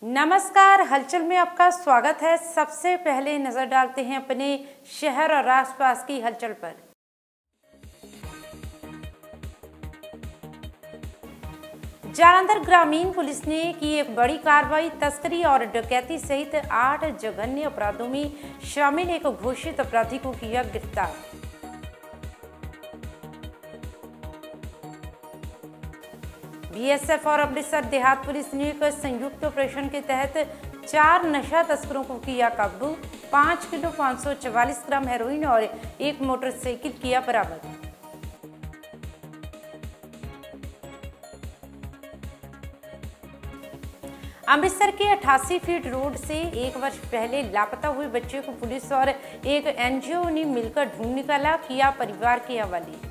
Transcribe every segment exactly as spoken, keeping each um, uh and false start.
नमस्कार, हलचल में आपका स्वागत है। सबसे पहले नजर डालते हैं अपने शहर और आसपास की हलचल पर। जालंधर ग्रामीण पुलिस ने की एक बड़ी कार्रवाई। तस्करी और डकैती सहित आठ जघन्य अपराधों में शामिल एक घोषित अपराधी को किया गिरफ्तार। बीएसएफ और अमृतसर देहात पुलिस ने एक संयुक्त ऑपरेशन के तहत चार नशा तस्करों को किया काबू। पाँच किलो पाँच सौ चवालीस ग्राम हेरोइन और एक मोटरसाइकिल किया बरामद। अमृतसर के अठासी फीट रोड से एक वर्ष पहले लापता हुए बच्चे को पुलिस और एक एनजीओ ने मिलकर ढूंढ निकाला, किया परिवार के हवाले।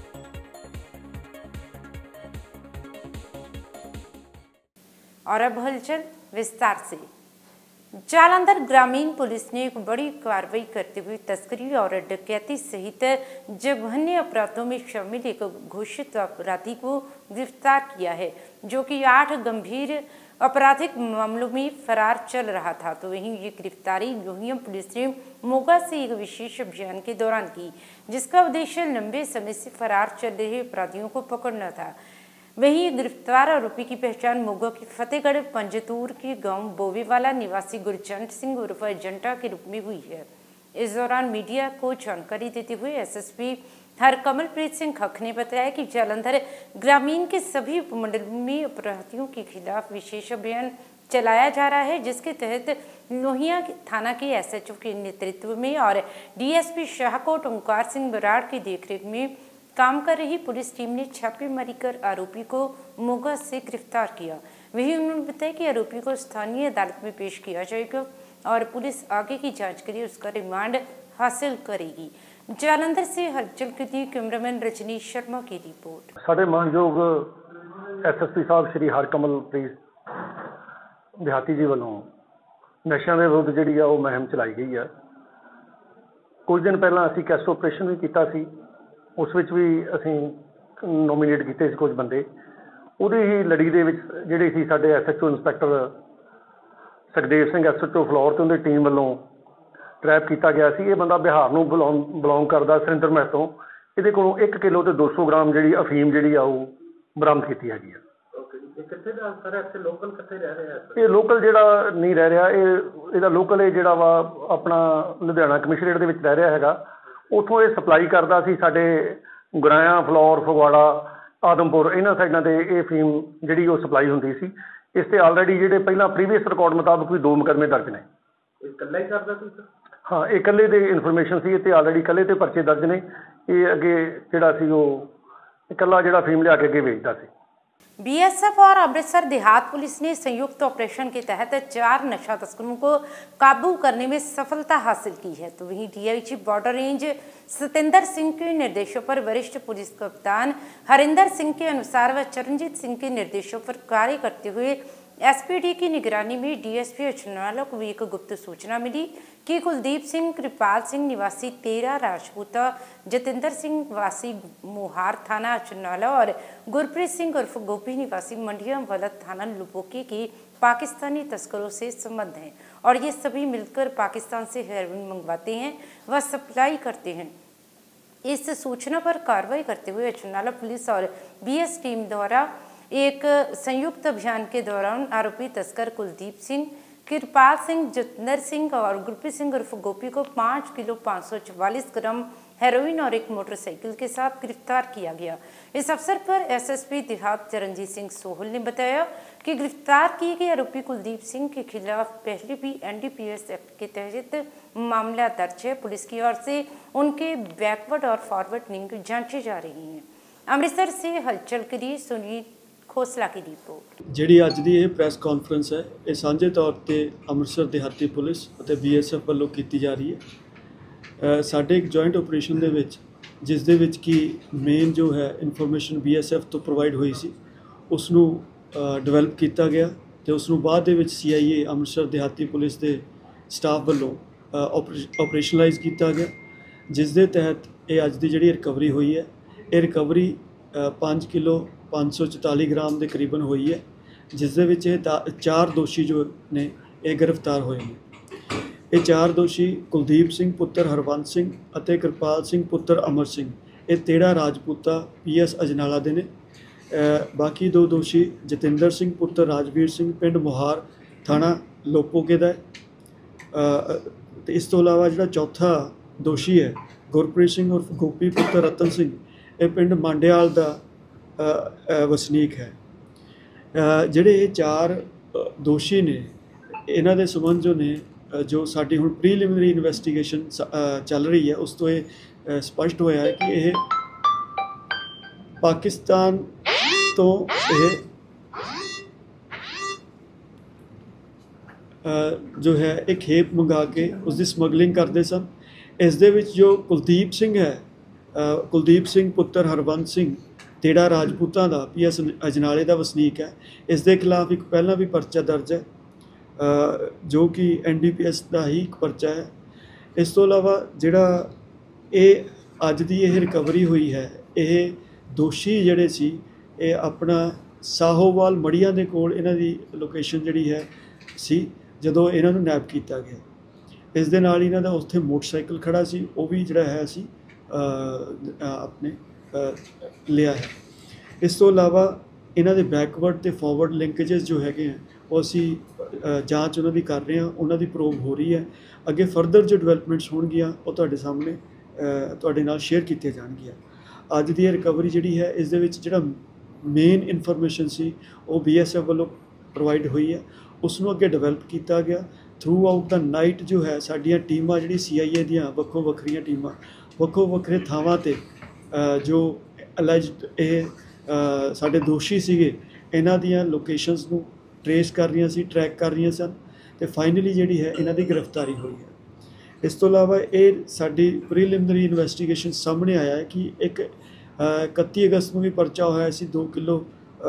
और अब हलचल विस्तार से। जालंधर ग्रामीण पुलिस ने एक बड़ी कार्रवाई करते हुए तस्करी और डकैती सहित जघन्य अपराधों में शामिल एक घोषित अपराधी को गिरफ्तार किया है, जो कि आठ गंभीर आपराधिक मामलों में फरार चल रहा था। तो वहीं ये गिरफ्तारी लोहियम पुलिस ने मोगा से एक विशेष अभियान के दौरान की, जिसका उद्देश्य लंबे समय से फरार चल रहे अपराधियों को पकड़ना था। वहीं गिरफ्तार आरोपी की पहचान मोगा के फतेहगढ़ पंजतूर के गांव बोवेवाला निवासी गुरजंट सिंह उर्फ जंटा के रूप में हुई है। इस दौरान मीडिया को जानकारी देते हुए एसएसपी हरकमलप्रीत सिंह खख ने बताया कि जालंधर ग्रामीण के सभी उपमंडलों में अपराधियों के खिलाफ विशेष अभियान चलाया जा रहा है, जिसके तहत लोहिया थाना के एसएचओ के नेतृत्व में और डीएसपी शाहकोट ओंकार सिंह बराड़ की देखरेख में काम कर रही पुलिस टीम ने छापेमारी कर आरोपी को मोगा से गिरफ्तार किया। वहीं उन्होंने बताया कि आरोपी को स्थानीय अदालत में पेश किया जाएगा और पुलिस आगे की जांच के लिए उसका रिमांड हासिल करेगी। जालंधर से हलचल के लिए कैमरामैन रजनीश शर्मा की रिपोर्ट। साडे मानयोग एसएसपी साहब श्री हरकमलप्रीत देहाती जी वालों नशा के विरुद्ध जी मुहिम चलाई गई है। कुछ दिन पहला असीं कैस्ट ऑपरेशन भी किया सी, उस विच भी असीं नोमीनेट किए कुछ बंदे। उहदी ही लड़ी दे विच जिहड़े सी साडे SHO inspector Sukhdev Singh SHO Phillaur ते उहदी टीम वालों ट्रैप किया गया सी। ये बंदा बिहार नूं बिलोंग बिलोंग करदा सरिंदर महल तो। इहदे कोलों एक किलो ते दो सौ ग्राम जिहड़ी अफीम जिहड़ी आ ओह बरामद कीती हैगी आ। ये लोकल जिहड़ा नहीं रह रहा, इहदा लोकल ये जिहड़ा वा अपना लुधियाना कमिश्नरेट दे विच रह रहा हैगा। उतों ये सप्लाई करता सी साडे गुराया फ्लोर फगवाड़ा आदमपुर इन्हां साइडां ते ये फीम जिहड़ी वो सप्लाई हुंदी सी। इस ते ऑलरेडी जिहड़े पहला प्रीवियस रिकॉर्ड मुताबक भी दो मुकदमे दर्ज ने। इकल्ला ही करदा सी? हाँ, ये इकल्ले दे इन्फॉर्मेशन सी ते ऑलरेडी इकल्ले ते परचे दर्ज ने। ये अगे जिहड़ा सी वो इकल्ला जिहड़ा फीम लिया के अगे वेचदा सी। बीएसएफ और अमृतसर देहात पुलिस ने संयुक्त ऑपरेशन के तहत चार नशा तस्करों को काबू करने में सफलता हासिल की है। तो वहीं DIG border range Satinder Singh के निर्देशों पर वरिष्ठ पुलिस कप्तान हरिंदर सिंह के अनुसार व चरणजीत सिंह के निर्देशों पर कार्य करते हुए एसपीडी की निगरानी में डीएसपी अचनाला को एक गुप्त सूचना मिली कि कुलदीप सिंह, कृपाल सिंह निवासी तेरा राजपूता, जतेंद्र सिंह वासी मोहार थाना अचनाला और गुरप्रीत सिंह उर्फ गोपी निवासी मंडिया वलद थाना लुपोकी के पाकिस्तानी तस्करों से संबंध हैं और ये सभी मिलकर पाकिस्तान से हेरोइन मंगवाते हैं व सप्लाई करते हैं। इस सूचना पर कार्रवाई करते हुए अचनाला पुलिस और बीएस टीम द्वारा एक संयुक्त अभियान के दौरान आरोपी तस्कर कुलदीप सिंह, कृपाल सिंह, जतेंद्र सिंह और गुरप्रीत सिंह उर्फ गोपी को पाँच किलो पाँच सौ चवालीस ग्राम हेरोइन और एक मोटरसाइकिल के साथ गिरफ्तार किया गया। इस अवसर पर एसएसपी देहात चरणजीत सिंह सोहल ने बताया कि गिरफ्तार किए गए आरोपी कुलदीप सिंह के खिलाफ पहले भी एनडीपीएस एक्ट के तहत मामला दर्ज है। पुलिस की ओर से उनके बैकवर्ड और फॉरवर्ड लिंक जांचे जा रही हैं। अमृतसर से हलचल के लिए सुनील खोसला की रिपोर्ट। ਜਿਹੜੀ ਅੱਜ ਦੀ ਇਹ ਪ੍ਰੈਸ ਕਾਨਫਰੰਸ ਹੈ, ਇਹ ਸਾਂਝੇ ਤੌਰ ਤੇ ਅੰਮ੍ਰਿਤਸਰ ਦਿਹਾਤੀ ਪੁਲਿਸ ਅਤੇ ਬੀਐਸਐਫ ਵੱਲੋਂ ਕੀਤੀ ਜਾ ਰਹੀ ਹੈ। ਸਾਡੇ ਇੱਕ ਜੁਆਇੰਟ ਆਪਰੇਸ਼ਨ ਦੇ ਵਿੱਚ, ਜਿਸ ਦੇ ਵਿੱਚ ਕਿ ਮੇਨ ਜੋ ਹੈ ਇਨਫੋਰਮੇਸ਼ਨ ਬੀਐਸਐਫ ਤੋਂ ਪ੍ਰੋਵਾਈਡ ਹੋਈ ਸੀ, ਉਸ ਨੂੰ ਡਿਵੈਲਪ ਕੀਤਾ ਗਿਆ ਤੇ ਉਸ ਨੂੰ ਬਾਅਦ ਦੇ ਵਿੱਚ ਸੀਆਈਏ ਅੰਮ੍ਰਿਤਸਰ ਦਿਹਾਤੀ ਪੁਲਿਸ ਦੇ ਸਟਾਫ ਵੱਲੋਂ ਆਪਰੇਸ਼ਨਲਾਈਜ਼ ਕੀਤਾ ਗਿਆ, ਜਿਸ ਦੇ ਤਹਿਤ ਇਹ ਅੱਜ ਦੀ ਜਿਹੜੀ ਰਿਕਵਰੀ ਹੋਈ ਹੈ, ਇਹ ਰਿਕਵਰੀ पाँच किलो पाँच सौ चौताली ग्राम के करीबन हुई है। ਜਿਸ ਦੇ ਵਿੱਚ ਇਹ ਦਾ- ਚਾਰ ਦੋਸ਼ੀ ਜੋ ਨੇ ਇਹ ਗ੍ਰਿਫਤਾਰ ਹੋਏ ਨੇ। ਇਹ ਚਾਰ ਦੋਸ਼ੀ ਕੁਲਦੀਪ ਸਿੰਘ ਪੁੱਤਰ ਹਰਵੰਤ ਸਿੰਘ ਅਤੇ ਕਿਰਪਾਲ ਸਿੰਘ ਪੁੱਤਰ ਅਮਰ ਸਿੰਘ, ਇਹ ਤੇੜਾ ਰਾਜਪੂਤਾ ਪੀ ਐਸ ਅਜਨਾਲਾ ਦੇ ਨੇ। ਅ, ਬਾਕੀ ਦੋ ਦੋਸ਼ੀ ਜਤਿੰਦਰ ਸਿੰਘ ਪੁੱਤਰ ਰਾਜਵੀਰ ਸਿੰਘ ਪਿੰਡ ਮੁਹਾਰ ਥਾਣਾ ਲੋਪੋਕੇ ਦਾ ਹੈ। ਅ, ਤੇ ਇਸ ਤੋਂ ਇਲਾਵਾ ਜਿਹੜਾ ਚੌਥਾ ਦੋਸ਼ੀ ਹੈ ਗੁਰਪ੍ਰੀਤ ਸਿੰਘ ਉਰਫ ਗੋਪੀ ਪੁੱਤਰ ਰਤਨ ਸਿੰਘ, ਇਹ ਪਿੰਡ ਮਾਂਡਿਆਲ ਦਾ ਅ, ਅ, ਵਸਨੀਕ ਹੈ। ਅ, ਜਿਹੜੇ ਇਹ ਚਾਰ ਅ, ਦੋਸ਼ੀ ਨੇ, ਇਹਨਾਂ ਦੇ ਸੰਬੰਧ ਜੋ ਨੇ ਅ, ਜੋ ਸਾਡੀ ਹੁਣ ਪ੍ਰੀਲਿਮਿਨਰੀ ਇਨਵੈਸਟੀਗੇਸ਼ਨ ਚੱਲ ਰਹੀ ਹੈ, ਉਸ ਤੋਂ ਇਹ ਅ, ਸਪਸ਼ਟ ਹੋਇਆ ਹੈ ਕਿ ਇਹ ਪਾਕਿਸਤਾਨ ਤੋਂ ਇਹ ਅ, ਜੋ ਹੈ ਇਹ ਖੇਪ ਮੰਗਾ ਕੇ ਉਸ ਦੀ ਸਮਗਲਿੰਗ ਕਰਦੇ ਸਨ। ਇਸ ਦੇ ਵਿੱਚ ਜੋ ਕੁਲਦੀਪ ਸਿੰਘ ਹੈ, ਅ, ਕੁਲਦੀਪ ਸਿੰਘ ਪੁੱਤਰ ਹਰਵੰਤ ਸਿੰਘ ਤੇੜਾ ਰਾਜਪੂਤਾਂ ਦਾ ਪੀ ਐਸ ਅਜਨਾਲੇ ਦਾ ਵਸਨੀਕ ਹੈ। ਇਸ ਦੇ ਖਿਲਾਫ ਇੱਕ ਪਹਿਲਾਂ ਵੀ ਪਰਚਾ ਦਰਜ ਹੈ, ਅ, ਜੋ ਕਿ ਐਨ ਡੀ ਪੀ ਐਸ ਦਾ ਹੀ ਇੱਕ ਪਰਚਾ ਹੈ। ਇਸ ਤੋਂ ਇਲਾਵਾ ਜਿਹੜਾ ਇਹ ਅੱਜ ਦੀ ਇਹ ਰਿਕਵਰੀ ਹੋਈ ਹੈ, ਇਹ ਦੋਸ਼ੀ ਜਿਹੜੇ ਸੀ ਇਹ ਆਪਣਾ ਸਾਹੋਵਾਲ ਮੜੀਆਂ ਦੇ ਕੋਲ ਇਹਨਾਂ ਦੀ ਲੋਕੇਸ਼ਨ ਜਿਹੜੀ ਹੈ ਸੀ ਜਦੋਂ ਇਹਨਾਂ ਨੂੰ ਨੈਪ ਕੀਤਾ ਗਿਆ। ਇਸ ਦੇ ਨਾਲ ਇਹਨਾਂ ਦਾ ਉੱਥੇ ਮੋਟਰਸਾਈਕਲ ਖੜਾ ਸੀ, ਉਹ ਵੀ ਜਿਹੜਾ ਹੈ ਅਸੀਂ ਆਪਣੇ ਲਿਆ ਹੈ। ਇਸ ਤੋਂ ਇਲਾਵਾ ਇਹਨਾਂ ਦੇ ਬੈਕਵਰਡ ਤੇ ਫਾਰਵਰਡ ਲਿੰਕੇजेस ਜੋ ਹੈਗੇ ਆ ਉਹ ਅਸੀਂ ਜਾਂਚ ਉਹਨਾਂ ਦੀ ਕਰ ਰਹੇ ਹਾਂ, ਉਹਨਾਂ ਦੀ ਪ੍ਰੋਬ ਹੋ ਰਹੀ ਹੈ। ਅੱਗੇ ਫਰਦਰ ਜੋ ਡਿਵੈਲਪਮੈਂਟਸ ਹੋਣਗੀਆਂ ਉਹ ਤੁਹਾਡੇ ਸਾਹਮਣੇ ਤੁਹਾਡੇ ਨਾਲ ਸ਼ੇਅਰ ਕੀਤੀਆਂ ਜਾਣਗੀਆਂ। ਅੱਜ ਦੀ ਇਹ ਰਿਕਵਰੀ ਜਿਹੜੀ ਹੈ, ਇਸ ਦੇ ਵਿੱਚ ਜਿਹੜਾ ਮੇਨ ਇਨਫੋਰਮੇਸ਼ਨ ਸੀ ਉਹ ਬੀ ਐਸ ਐਫ ਵੱਲੋਂ ਪ੍ਰੋਵਾਈਡ ਹੋਈ ਹੈ, ਉਸ ਨੂੰ ਅੱਗੇ ਡਿਵੈਲਪ ਕੀਤਾ ਗਿਆ। ਥਰੂ ਆਊਟ ਦਾ ਨਾਈਟ ਜੋ ਹੈ ਸਾਡੀਆਂ ਟੀਮਾਂ ਜਿਹੜੀ ਸੀ ਆਈ ਏ ਦੀਆਂ ਵੱਖੋ ਵੱਖਰੀਆਂ ਟੀਮਾਂ ਵੱਖੋ ਵੱਖਰੇ ਥਾਵਾਂ 'ਤੇ ਜੋ ਅਲੈਜਡ ਇਹ ਸਾਡੇ ਦੋਸ਼ੀ ਸੀਗੇ, ਇਹਨਾਂ ਦੀਆਂ ਲੋਕੇਸ਼ਨਸ ਨੂੰ ਟਰੇਸ ਕਰ ਰਹੀਆਂ ਸੀ, ਟਰੈਕ ਕਰ ਰਹੀਆਂ ਸਨ, ਅਤੇ ਫਾਈਨਲੀ ਜਿਹੜੀ ਹੈ ਇਹਨਾਂ ਦੀ ਗ੍ਰਿਫਤਾਰੀ ਹੋਈ ਹੈ। ਇਸ ਤੋਂ ਇਲਾਵਾ ਇਹ ਸਾਡੀ ਪ੍ਰੀਲਿਮਿਨਰੀ ਇਨਵੈਸਟੀਗੇਸ਼ਨ ਸਾਹਮਣੇ ਆਇਆ ਹੈ ਕਿ ਇੱਕ ਇਕੱਤੀ ਅਗਸਤ ਨੂੰ ਵੀ ਪਰਚਾ ਹੋਇਆ ਸੀ ਦੋ ਕਿਲੋ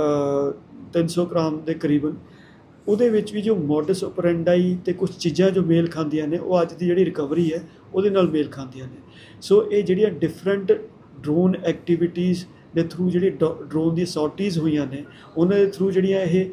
ਤਿੰਨ ਸੌ ਗ੍ਰਾਮ ਦੇ ਕਰੀਬਨ। ਉਹਦੇ ਵਿੱਚ ਵੀ ਜੋ ਮੋਡਸ ਓਪਰੈਂਡਾਈ ਅਤੇ ਕੁਛ ਚੀਜ਼ਾਂ ਜੋ ਮੇਲ ਖਾਂਦੀਆਂ ਨੇ, ਉਹ ਅੱਜ ਦੀ ਜਿਹੜੀ ਰਿਕਵਰੀ ਹੈ ਉਹਦੇ ਨਾਲ ਮੇਲ ਖਾਂਦੀਆਂ ਨੇ। ਸੋ ਇਹ ਜਿਹੜੀਆਂ ਡਿਫਰੈਂਟ ਡਰੋਨ ਐਕਟੀਵਿਟੀਜ਼ ਦੇ ਥਰੂ ਜਿਹੜੀ ਡਰੋਨ ਦੀ ਸੌਰਟੀਜ਼ ਹੋਈਆਂ ਨੇ, ਉਹਨਾਂ ਦੇ ਥਰੂ ਜਿਹੜੀਆਂ ਇਹ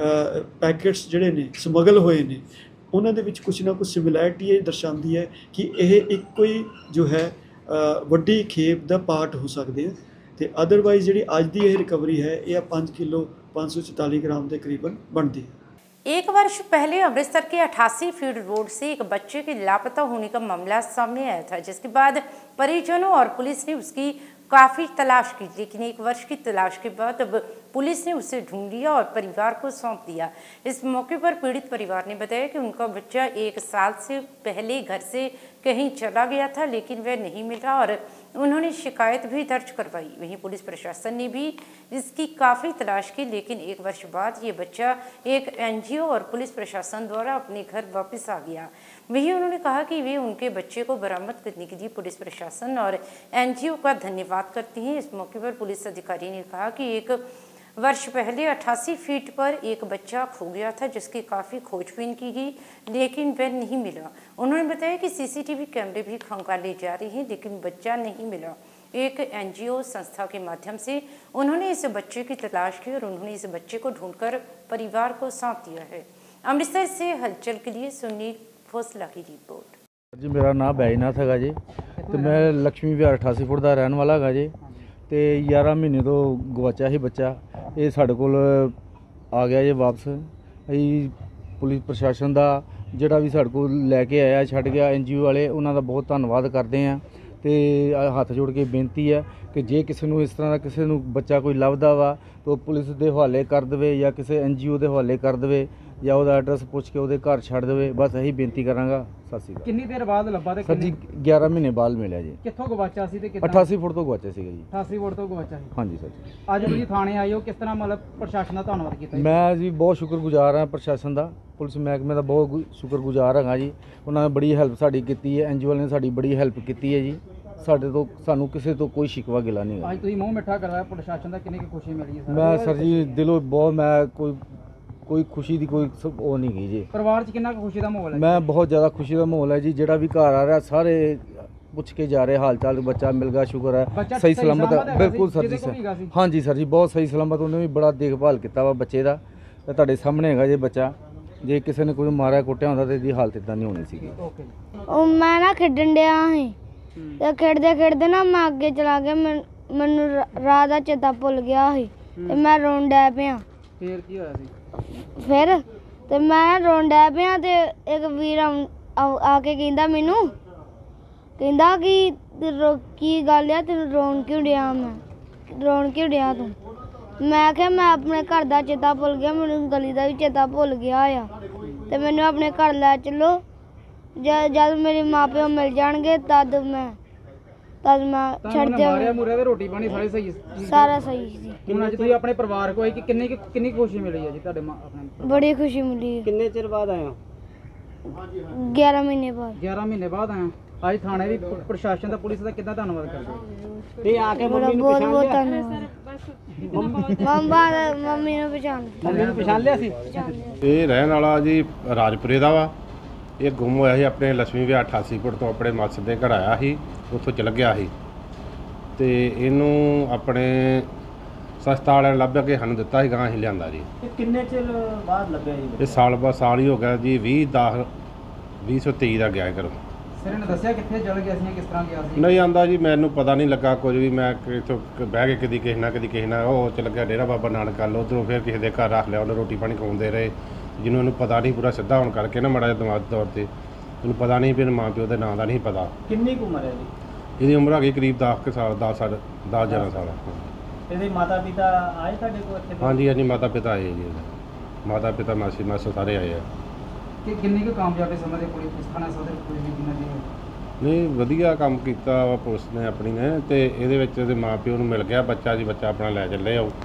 ਪੈਕੇਟਸ ਜਿਹੜੇ ਨੇ ਸਮਗਲ ਹੋਏ ਨੇ, ਉਹਨਾਂ ਦੇ ਵਿੱਚ ਕੁਛ ਨਾ ਕੁਛ ਸਿਮਿਲੈਰਿਟੀ ਇਹ ਦਰਸਾਉਂਦੀ ਹੈ ਕਿ ਇਹ ਇੱਕੋ ਹੀ ਜੋ ਹੈ ਵੱਡੀ ਖੇਪ ਦਾ ਪਾਰਟ ਹੋ ਸਕਦੇ ਆ। ਅਤੇ ਅਦਰਵਾਈਜ਼ ਜਿਹੜੀ ਅੱਜ ਦੀ ਇਹ ਰਿਕਵਰੀ ਹੈ, ਇਹ ਪੰਜ ਕਿਲੋ पाँच सौ चौतालीस ग्राम के करीबन बनती है। एक वर्ष पहले अमृतसर के अठासी फीट रोड से एक बच्चे के लापता होने का मामला सामने आया था, जिसके बाद परिजनों और पुलिस ने उसकी काफ़ी तलाश की, लेकिन एक वर्ष की तलाश के बाद अब पुलिस ने उसे ढूंढ लिया और परिवार को सौंप दिया। इस मौके पर पीड़ित परिवार ने बताया कि उनका बच्चा एक साल से पहले घर से कहीं चला गया था, लेकिन वह नहीं मिला और उन्होंने शिकायत भी दर्ज करवाई। वहीं पुलिस प्रशासन ने भी इसकी काफ़ी तलाश की, लेकिन एक वर्ष बाद ये बच्चा एक एन जी ओ और पुलिस प्रशासन द्वारा अपने घर वापस आ गया। वहीं उन्होंने कहा कि वे उनके बच्चे को बरामद करने के लिए पुलिस प्रशासन और एन जी ओ का धन्यवाद करती हैं। इस मौके पर पुलिस अधिकारी ने कहा कि एक वर्ष पहले अट्ठासी फीट पर एक बच्चा खो गया था, जिसकी काफ़ी खोजबीन की गई, लेकिन वह नहीं मिला। उन्होंने बताया कि सी सी टी वी कैमरे भी खंगाले जा रहे हैं, लेकिन बच्चा नहीं मिला। एक एन जी ओ संस्था के माध्यम से उन्होंने इस बच्चे की तलाश की और उन्होंने इस बच्चे को ढूंढकर परिवार को सौंप दिया है। अमृतसर से हलचल के लिए सुनील फोसला की रिपोर्ट। जी मेरा नाम बैजनाथ है जी, तो मैं लक्ष्मी विहार अठासी फुट का रहने वाला है जी। तो ग्यारह महीने तो गवाचा ही बच्चा, ये साढ़े कोल आ गया जी वापस। अभी पुलिस प्रशासन का जोड़ा भी साढ़े को लैके आया छड़ गया, एन जी ओ वाले उन्होंने बहुत धन्यवाद करते हैं। तो हथ जोड़ के बेनती है कि जे किसी को इस तरह का किसी को बच्चा कोई लभदा वा तो पुलिस के हवाले कर दे या किसी एन जी ओ के हवाले कर दे या वो एड्रैस पुछ के वो घर छड़ दे। बस यही बेनती करांगा। सत श्री अकाल। कितनी देर बाद लब्भा? सर जी ग्यारह महीने बाद मिला जी। कित्थों गवाचा सी ते कितना? अठासी फुट तो गवाचा सीगा जी। अठासी फुट तो गवाचा सी। हाँ जी सर जी। अज तुसीं थाने आए हो, किस तरह मतलब प्रशासन का धन्नवाद कीता? मैं जी बहुत शुक्रगुजार हाँ प्रशासन का, पुलिस महकमे का बहुत शुक्रगुजार हाँ जी। उन्होंने बड़ी हैल्प साड़ी की है, एन जी ओ ने साड़ी बड़ी हैल्प की है जी। साढ़े तो सानू किसी तो कोई शिकवा गिला नहीं है। आज तुसीं मूँह मिठा करवाया प्रशासन का, कितनी खुशी मिली है? मैं सर जी दिलों बहुत, मैं कोई कोई खुशी की कोई वो नहीं गई जी। परिवार च कितना खुशी का माहौल है? मैं बहुत ज़्यादा खुशी का माहौल है जी। जोड़ा भी घर आ रहा सारे पुछ के जा रहे हाल चाल, बच्चा मिल गया, शुक्र है सही सलामत है। बिल्कुल सर जी सर, हाँ जी सर जी बहुत सही सलामत। उन्हें भी बड़ा देखभाल किया वा बच्चे का, ਤੇ ਤੁਹਾਡੇ ਸਾਹਮਣੇ ਹੈਗਾ ਜੇ ਬੱਚਾ, ਜੇ ਕਿਸੇ ਨੇ ਕੋਈ ਮਾਰਿਆ ਕੁੱਟਿਆ ਹੁੰਦਾ ਤੇ ਇਹਦੀ ਹਾਲਤ ਇਦਾਂ ਨਹੀਂ ਹੋਣੀ ਸੀਗੀ। ਉਹ ਮੈਂ ਨਾ ਖੇਡਣ ਡਿਆ ਸੀ ਤੇ ਖੇਡਦੇ ਖੇਡਦੇ ਨਾ ਮੈਂ ਅੱਗੇ ਚਲਾ ਗਿਆ, ਮੈਨ- ਮੈਨੂੰ ਰਾ- ਰਾਹ ਦਾ ਚੇਤਾ ਭੁੱਲ ਗਿਆ ਸੀ ਤੇ ਮੈਂ ਰੋਣ ਡੈ ਪਿਆ। ਫੇਰ ਕੀ ਹੋਇਆ ਸੀ? ਫਿਰ ਤੇ ਮੈਂ ਰੋਣ ਡੈ ਪਿਆ ਤੇ ਇੱਕ ਵੀਰ ਆਉਂ- ਆਉ- ਆ ਕੇ ਕਹਿੰਦਾ ਮੈਨੂੰ, ਕਹਿੰਦਾ ਕਿ ਤੇ ਰੋ- ਕੀ ਗੱਲ ਆ ਤੈਨੂੰ ਰੋਣ ਕਿਉਂ ਡਿਆ? ਮੈਂ ਰੋਣ ਕਿਉਂ ਡਿਆ ਤੂੰ? ਮੈਂ ਕਿਹਾ ਮੈਂ ਆਪਣੇ ਘਰ ਦਾ ਚੇਤਾ ਭੁੱਲ ਗਿਆ, ਮੈਨੂੰ ਗਲੀ ਦਾ ਵੀ ਚੇਤਾ ਭੁੱਲ ਗਿਆ ਆ ਤੇ ਮੈਨੂੰ ਆਪਣੇ ਘਰ ਲੈ ਚੱਲੋ। ਜਦ ਜਦ ਮੇਰੇ ਮਾਪਿਓ ਮਿਲ ਜਾਣਗੇ ਤਦ ਮੈਂ ਤਦ ਮੈਂ ਛੱਡ ਤੁਹਾਨੂੰ ਮਾਰਿਆ ਜਾਵਾਂ। ਮੁਰਿਆ ਤੇ ਰੋਟੀ ਪਾਣੀ ਸਾਰੇ ਸਹੀ ਸੀ? ਸਾਰਾ ਸਹੀ ਸੀ। ਹੁਣ ਅੱਜ ਤੁਸੀਂ ਆਪਣੇ ਪਰਿਵਾਰ ਕੋਲ ਆਏ ਕਿ ਕਿੰਨੀ ਕੁ- ਕਿੰਨੀ ਕੁ ਖੁਸ਼ੀ ਮਿਲੀ ਹੈ ਜੀ ਤੁਹਾਡੇ ਮਾਂ- ਆਪਣੇ? ਬੜੀ ਖੁਸ਼ੀ ਮਿਲੀ। ਕਿੰਨੇ ਚਿਰ ਬਾਅਦ ਆਏ ਹੋ? ਗਿਆਰਾਂ ਮਹੀਨੇ ਬਾਅਦ। ਗਿਆਰਾਂ ਮਹੀਨੇ ਬਾਅਦ ਆਏ ਹੋ। ਅੱਜ ਥਾਣੇ ਦੀ ਪ- ਪ੍ਰਸ਼ਾਸਨ ਦਾ, ਪੁਲਿਸ ਦਾ ਕਿੱਦਾਂ ਧੰਨਵਾਦ ਕਰਦੇ ਹੋ? ਤੇ ਆ ਕੇ ਮੰਮੀ ਨੂੰ ਪਛਾਣ ਲਿਆ? ਮੰਮਾ ਮੰਮੀ ਨੂੰ ਪਛਾਣ ਲਿਆ। ਮੰਮੀ ਨੂੰ ਪਛਾਣ ਲਿਆ ਸੀ? ਇਹ ਰਹਿਣ ਵਾਲਾ ਜੀ ਰਾਜਪੁਰੇ ਦਾ ਵਾ। ਇਹ ਗੁੰਮ ਹੋਇਆ ਸੀ ਆਪਣੇ ਲక్ష్ਮੀ ਵਿਆਹ ਅਠਾਸੀ ਫੁੱਟ ਤੋਂ ਆਪਣੇ ਮਾਸੜ ਦੇ ਘਰ ਆਇਆ ਸੀ, ਉੱਥੋਂ ਚਲ ਗਿਆ ਸੀ ਤੇ ਇਹਨੂੰ ਆਪਣੇ ਸਸਤਾ ਵਾਲਿਆਂ ਨੇ ਲੱਭ ਕੇ ਸਾਨੂੰ ਦਿੱਤਾ ਸੀ, ਗਾਂ ਅਸੀਂ ਲਿਆਂਦਾ ਜੀ। ਕਿੰਨੇ ਚਿਰ ਬਾਅਦ ਲੱਭਿਆ ਜੀ? ਇਹ ਸਾਲ ਬਾਅਦ ਸਾਲ ਹੀ ਹੋ ਗਿਆ ਜੀ, ਵੀਹ ਦਸ ਵੀਹ ਸੌ ਤੇਈ ਦਾ ਗਿਆ ਘਰੋਂ। ਸਿਰ ਨੇ ਦੱਸਿਆ ਕਿੱਥੇ ਚਲ ਗਿਆ ਸੀ, ਕਿਸ ਤਰ੍ਹਾਂ ਗਿਆ ਸੀ? ਨਹੀਂ ਆਂਦਾ ਜੀ, ਮੈਨੂੰ ਪਤਾ ਨਹੀਂ ਲੱਗਾ ਕੁਝ ਵੀ। ਮੈਂ ਇੱਥੋਂ ਬਹਿ ਕੇ ਕਦੀ ਕਿਸੇ ਨਾਲ ਕਦੀ ਕਿਸੇ ਨਾਲ ਉਹ ਚਲ ਗਿਆ ਡੇਰਾ ਬਾਬਾ ਨਾਨਕ ਵੱਲ, ਉੱਧਰੋਂ ਫਿਰ ਕਿਸੇ ਦੇ ਘਰ ਰੱਖ ਲਿਆ, ਉਹਨੇ ਰੋਟੀ ਪਾਣੀ ਖਵਾਉਂਦੇ ਰਹੇ। ਜਿਹਨੂੰ ਇਹਨੂੰ ਪਤਾ ਨਹੀਂ ਪੂਰਾ ਸਿੱਧਾ ਹੋਣ ਕਰਕੇ ਨਾ ਮਾੜਾ ਜਿਹਾ ਦਿਮਾਗੀ ਤੌਰ 'ਤੇ ਉਹਨੂੰ ਪਤਾ ਨਹੀਂ ਵੀ ਇਹਨੂੰ ਮਾਂ ਪਿਓ ਦੇ ਨਾਂ ਦਾ ਨਹੀਂ ਪਤਾ। ਕਿੰਨੀ ਕੁ ਉਮਰ ਹੈ ਜੀ? ਇਹਦੀ ਉਮਰ ਹੈਗੀ ਕਰੀਬ ਦਸ ਕੁ ਸਾਲ, ਦਸ ਸਾਲ ਦਸ ਗਿਆਰਾਂ ਸਾਲ। ਇਹਦੇ ਮਾਤਾ ਪਿਤਾ ਆਏ ਤੁਹਾਡੇ ਕੋਲ ਇੱਥੇ? ਹਾਂਜੀ ਹਾਂਜੀ, ਮਾਤਾ ਪਿਤਾ ਆਏ ਜੀ ਇਹਦੇ। ਮਾਤਾ ਪਿਤਾ ਮਾਸੀ ਮਾਸਾ ਸਾਰੇ ਆਏ ਆ। ਕਿ ਕਿੰਨੀ ਕੁ ਕਾਮਯਾਬੀ ਸਮਝਦੇ ਪੁਲਿਸ ਥਾਣਾ ਸਦਰ ਪੁਲਿਸ ਦੀ ਜਿਨ੍ਹਾਂ ਦੀ? ਨਹੀਂ ਵਧੀਆ ਕੰਮ ਕੀਤਾ ਵਾ ਪੁਲਿਸ ਨੇ ਆਪਣੀ ਨੇ, ਤੇ ਇਹਦੇ ਵਿੱਚ ਇਹਦੇ ਮਾਂ ਪਿਓ ਨੂੰ ਮਿਲ ਗਿਆ ਬੱਚਾ ਜੀ, ਬੱਚਾ ਆਪਣਾ ਲੈ ਚੱਲੇ ਆਓ।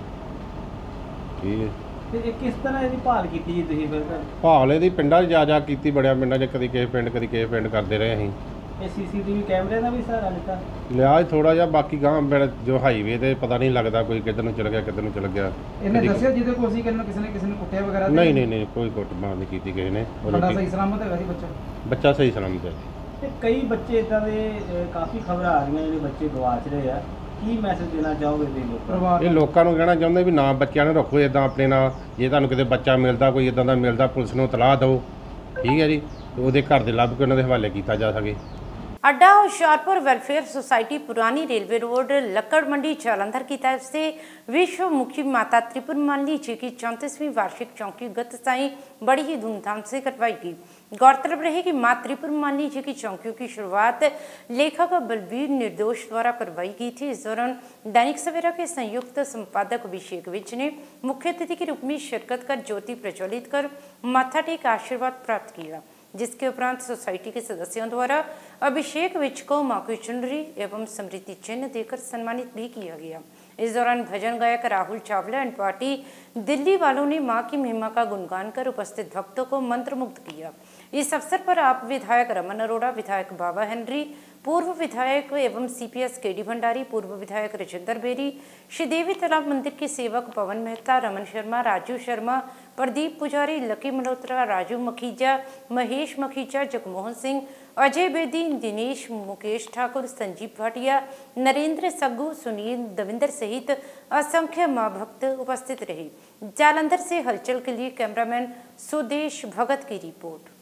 ਠੀਕ ਹੈ। ਤੇ ਇਹ ਕਿਸ ਤਰ੍ਹਾਂ ਇਹਦੀ ਭਾਲ ਕੀਤੀ ਜੀ ਤੁਸੀਂ ਫਿਰ? ਭਾਲ ਇਹਦੀ ਪਿੰਡਾਂ 'ਚ ਜਾ ਜਾ ਕੀਤੀ, ਬੜਿਆ ਪਿੰਡਾਂ 'ਚ ਕਦੀ ਕਿਸੇ ਪਿੰਡ ਕਦੀ ਕਿਸੇ ਪਿੰਡ ਕਰਦੇ ਰਹੇ ਅਸੀਂ। ਇਹ ਸੀਸੀਟੀਵੀ ਕੈਮਰੇ ਦਾ ਵੀ ਸਹਾਰਾ ਲਿੱਤਾ? ਲਿਆ ਥੋੜਾ ਜਿਹਾ, ਬਾਕੀ ਗਾਂ ਜੋ ਹਾਈਵੇ ਤੇ ਪਤਾ ਨਹੀਂ ਲੱਗਦਾ ਕੋਈ ਕਿੱਧਰ ਨੂੰ ਚਲ ਗਿਆ ਕਿੱਧਰ ਨੂੰ ਚਲ ਗਿਆ। ਇਹਨੇ ਕਦੀ- ਦੱਸਿਆ ਜਿਹਦੇ ਕੋਲ ਅਸੀਂ ਕਿੰਨੇ ਕਿਸੇ ਨੇ ਕਿਸੇ ਨੇ ਕੁੱਟਿਆ ਵਗੈਰਾ? ਤੇ ਨਹੀਂ ਨਹੀਂ ਨਹੀਂ, ਕੋਈ ਕੁੱਟਮਾਰ ਨਹੀਂ ਕੀਤੀ ਕਿਸੇ ਨੇ। ਉਹ ਤੁਹਾਡਾ ਲੋਕੀ- ਸਹੀ ਸਲਾਮਤ ਹੈਗਾ ਸੀ ਬੱਚਾ? ਬੱਚਾ ਸਹੀ ਸਲਾਮਤ ਹੈ। ਤੇ ਕਈ ਬੱਚੇ ਇਦਾਂ ਦੇ ਅਹ, ਕਾਫੀ ਖਬਰਾਂ ਆ ਰਹੀਆਂ ਜਿਹੜੇ ਬੱਚੇ ਗਵਾਚ ਰਹੇ ਆ, ਕੀ ਮੈਸੇਜ ਦੇਣਾ ਚਾਹੋਗੇ ਤੁਸੀਂ ਲੋਕਾਂ ਨੂੰ? ਪਰਿਵਾਰ ਇਹ ਲੋਕਾਂ ਨੂੰ ਕਹਿਣਾ ਚਾਹੁੰਦੇ ਵੀ ਨਾ ਬੱਚਿਆਂ ਨੂੰ ਰੱਖੋ ਇਦਾਂ ਆਪਣੇ ਨਾਲ। ਜੇ ਤੁਹਾਨੂੰ ਕਿਤੇ ਬੱਚਾ ਮਿਲਦਾ ਕੋਈ ਇਦਾਂ ਦਾ ਮਿਲਦਾ, ਪੁਲਿਸ ਨੂੰ ਇਤਲਾਹ ਦਿਓ। ਠੀਕ ਹੈ ਜੀ, ਤੇ ਉਹਦੇ ਘਰ ਦੇ ਲੱਭ ਕੇ ਉਹਨਾਂ ਦੇ ਹਵਾਲੇ ਕੀਤਾ ਜਾ ਸਕੇ। अड्डा होशियारपुर वेलफेयर सोसाइटी पुरानी रेलवे रोड लक्कड़ मंडी जालंधर की तरफ से विश्व मुखी माता त्रिपुरमल्ली जी की चौंतीसवीं वार्षिक चौकी गत साई बड़ी ही धूमधाम से करवाई गई। गौरतलब रहे कि माँ त्रिपुरमल्ली जी की चौकियों की शुरुआत लेखक बलबीर निर्दोष द्वारा करवाई गई थी। इस दौरान दैनिक सवेरा के संयुक्त संपादक अभिषेक विज ने मुख्य अतिथि के रूप में शिरकत कर ज्योति प्रज्वलित कर माथा टेक आशीर्वाद प्राप्त किया, जिसके उपरांत सोसाइटी के सदस्यों द्वारा अभिषेक विज को मां की चुनरी एवं स्मृति चिन्ह देकर सम्मानित भी किया गया। इस दौरान भजन गायक राहुल चावला एंड पार्टी दिल्ली वालों ने मां की महिमा का गुणगान कर उपस्थित भक्तों को मंत्रमुग्ध किया। इस अवसर पर आप विधायक रमन अरोड़ा, विधायक बाबा हेनरी, पूर्व विधायक एवं सीपीएस केडी भंडारी, पूर्व विधायक रजिंदर बेरी, श्रीदेवी तालाब मंदिर के सेवक पवन मेहता, रमन शर्मा, राजू शर्मा, प्रदीप पुजारी, लकी मल्होत्रा, राजू मखीजा, महेश मखीजा, जगमोहन सिंह, अजय बेदी, दिनेश, मुकेश ठाकुर, संजीव भाटिया, नरेंद्र सग्गू, सुनील दविंदर सहित असंख्य मां भक्त उपस्थित रहे। जालंधर से हलचल के लिए कैमरामैन सुदेश भगत की रिपोर्ट।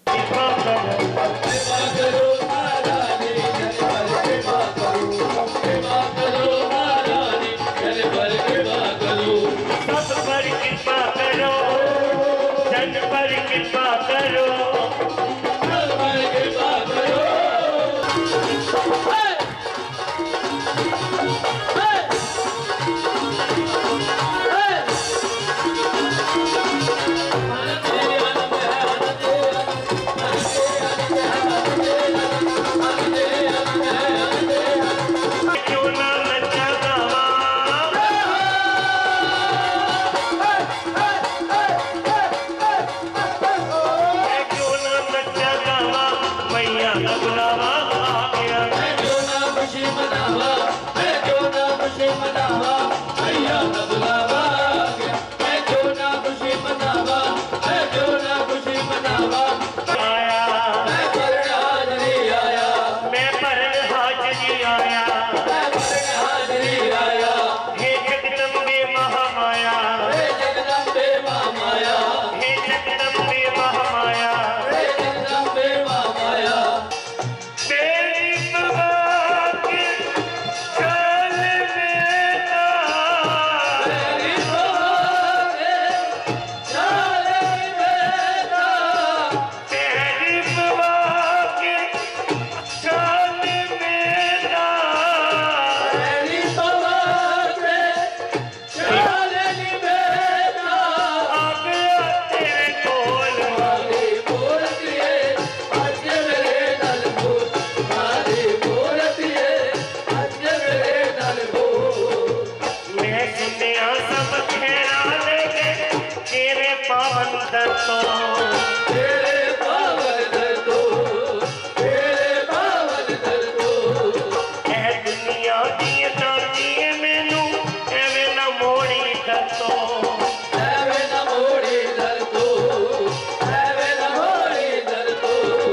पावन दर तो तेरे पावन दर तो तेरे पावन दर तो ऐ दुनिया दी दाती मैनू एवें ना मोड़ी दर तो एवें ना मोड़ी दर तो एवें ना मोड़ी दर तो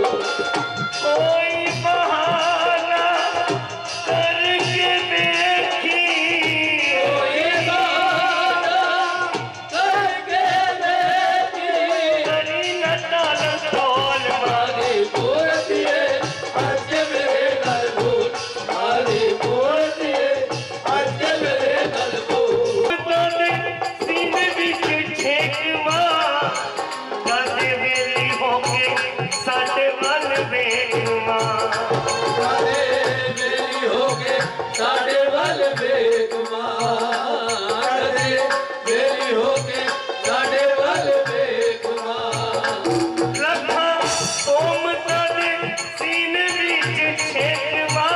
कोई बहाना करके देखी कोई बहाना करके देखी करी न टालन टोल मारी पूरतिए आज मेरे घर भूल मारी पूरतिए आज मेरे घर भूल ताने सीने विच छेकवा गाते वेली होके साडे वल वेखवा गाते वेली होके साडे वल वेखवा गाते वेली होके साडे वल वेखवा लखा ओम ताने सीने विच छेकवा